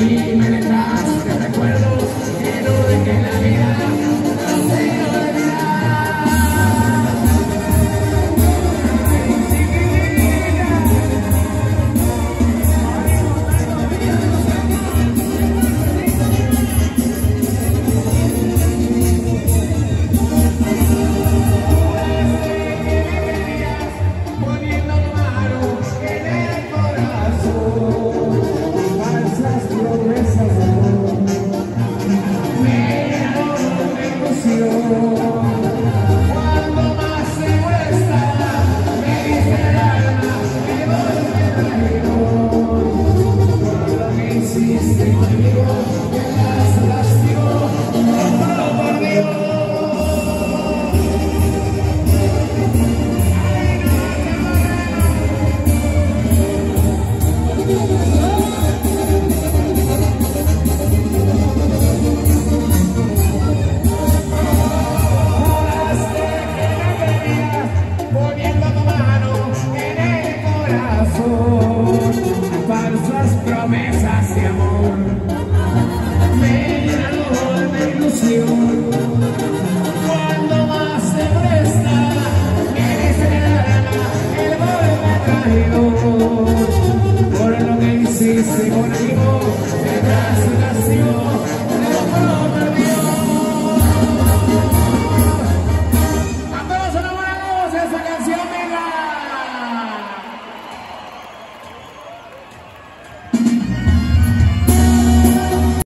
y me dejaste recuerdos que no dejé la vida, no sé olvidar. Poniendo tu mano en el corazón, falsas promesas de amor, me llenó de ilusión. Cuando más se muestra, me dice el alma que vos me traidor. Por lo que hiciste conmigo, que las lastimó, no por Dios. Poniendo tu mano en el corazón, falsas promesas de amor, me llenó de ilusión. Cuando más se presta, eres el alma, el volver traidor. Por lo que hiciste con